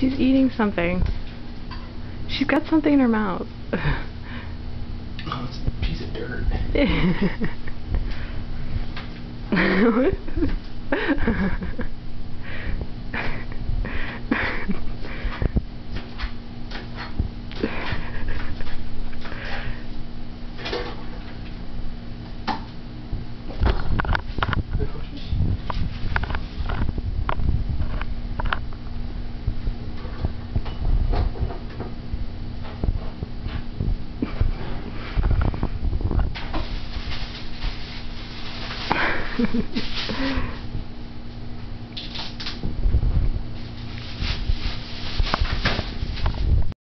She's eating something. She's got something in her mouth. Oh, it's a piece of dirt.